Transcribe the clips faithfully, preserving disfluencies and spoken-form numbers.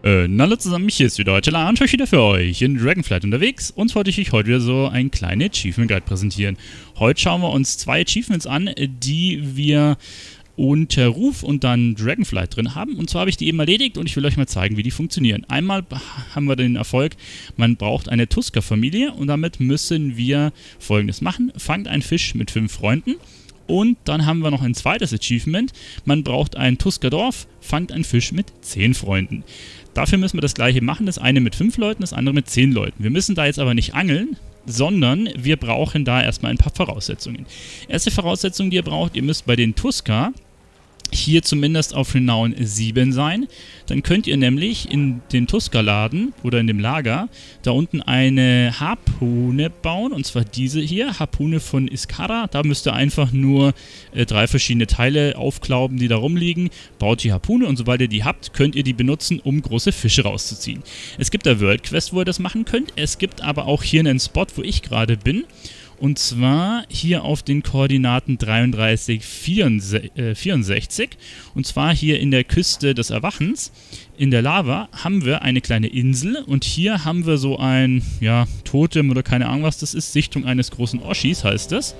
Äh, na hallo zusammen, hier ist wieder heute La und ich wieder für euch in Dragonflight unterwegs. Uns wollte ich euch heute wieder so einen kleinen Achievement Guide präsentieren. Heute schauen wir uns zwei Achievements an, die wir unter Ruf und dann Dragonflight drin haben. Und zwar habe ich die eben erledigt und ich will euch mal zeigen, wie die funktionieren. Einmal haben wir den Erfolg, man braucht eine Tusker-Familie und damit müssen wir Folgendes machen. Fangt einen Fisch mit fünf Freunden. Und dann haben wir noch ein zweites Achievement. Man braucht ein Tusker-Dorf, fangt einen Fisch mit zehn Freunden. Dafür müssen wir das gleiche machen, das eine mit fünf Leuten, das andere mit zehn Leuten. Wir müssen da jetzt aber nicht angeln, sondern wir brauchen da erstmal ein paar Voraussetzungen. Erste Voraussetzung, die ihr braucht, ihr müsst bei den Tusker hier zumindest auf Renown sieben sein. Dann könnt ihr nämlich in den Tusker-Laden oder in dem Lager da unten eine Harpune bauen, und zwar diese hier, Harpune von Iskara. Da müsst ihr einfach nur äh, drei verschiedene Teile aufklauben, die da rumliegen. Baut die Harpune und sobald ihr die habt, könnt ihr die benutzen, um große Fische rauszuziehen. Es gibt da World Quest, wo ihr das machen könnt. Es gibt aber auch hier einen Spot, wo ich gerade bin. Und zwar hier auf den Koordinaten dreiunddreißig, vierundsechzig. Und zwar hier in der Küste des Erwachens, in der Lava, haben wir eine kleine Insel. Und hier haben wir so ein, ja, Totem oder keine Ahnung was das ist. Sichtung eines großen Oschis heißt das.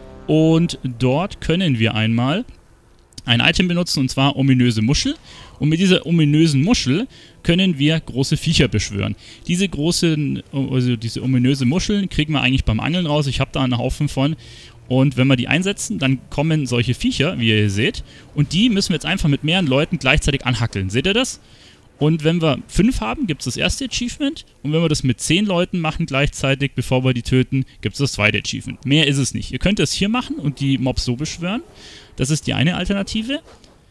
Und dort können wir einmal ein Item benutzen, und zwar ominöse Muschel. Und mit dieser ominösen Muschel können wir große Viecher beschwören. Diese großen, also diese ominöse Muscheln kriegen wir eigentlich beim Angeln raus. Ich habe da einen Haufen von. Und wenn wir die einsetzen, dann kommen solche Viecher, wie ihr hier seht. Und die müssen wir jetzt einfach mit mehreren Leuten gleichzeitig anhackeln. Seht ihr das? Und wenn wir fünf haben, gibt es das erste Achievement. Und wenn wir das mit zehn Leuten machen gleichzeitig, bevor wir die töten, gibt es das zweite Achievement. Mehr ist es nicht. Ihr könnt das hier machen und die Mobs so beschwören. Das ist die eine Alternative.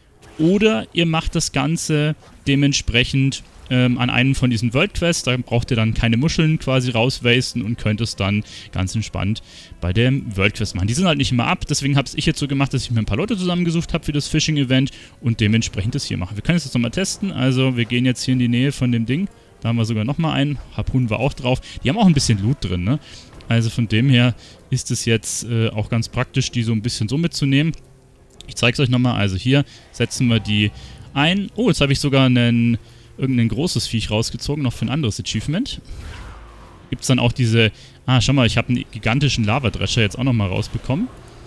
Oder ihr macht das Ganze dementsprechend ähm, an einem von diesen World Quests. Da braucht ihr dann keine Muscheln quasi rauswasten und könnt es dann ganz entspannt bei dem World Quest machen. Die sind halt nicht immer ab, deswegen habe ich jetzt so gemacht, dass ich mir ein paar Leute zusammengesucht habe für das Fishing-Event und dementsprechend das hier mache. Wir können es jetzt nochmal testen. Also wir gehen jetzt hier in die Nähe von dem Ding. Da haben wir sogar nochmal einen. Harpunen war auch drauf. Die haben auch ein bisschen Loot drin, ne? Also von dem her ist es jetzt äh, auch ganz praktisch, die so ein bisschen so mitzunehmen. Ich zeige es euch nochmal. Also hier setzen wir die ein. Oh, jetzt habe ich sogar einen, irgendein großes Viech rausgezogen, noch für ein anderes Achievement. Gibt es dann auch diese... Ah, schau mal, ich habe einen gigantischen Lavadrescher jetzt auch nochmal rausbekommen.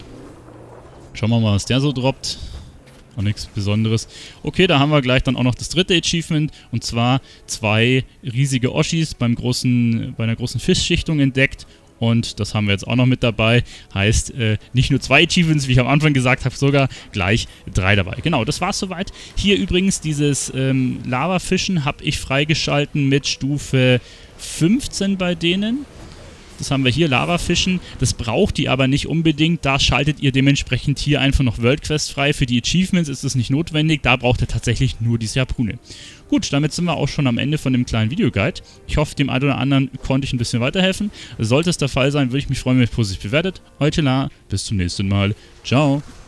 Schauen wir mal, was der so droppt. Auch nichts Besonderes. Okay, da haben wir gleich dann auch noch das dritte Achievement. Und zwar zwei riesige Oschis beim großen, bei einer großen Fischschichtung entdeckt. Und das haben wir jetzt auch noch mit dabei. Heißt, äh, nicht nur zwei Achievements, wie ich am Anfang gesagt habe, sogar gleich drei dabei. Genau, das war's soweit. Hier übrigens dieses ähm, Lavafischen habe ich freigeschalten mit Stufe fünfzehn bei denen. Das haben wir hier, Lavafischen. Das braucht ihr aber nicht unbedingt. Da schaltet ihr dementsprechend hier einfach noch World Quest frei. Für die Achievements ist es nicht notwendig. Da braucht ihr tatsächlich nur diese Harpune. Gut, damit sind wir auch schon am Ende von dem kleinen Videoguide. Ich hoffe, dem einen oder anderen konnte ich ein bisschen weiterhelfen. Sollte es der Fall sein, würde ich mich freuen, wenn ihr es positiv bewertet. Heute La, bis zum nächsten Mal. Ciao.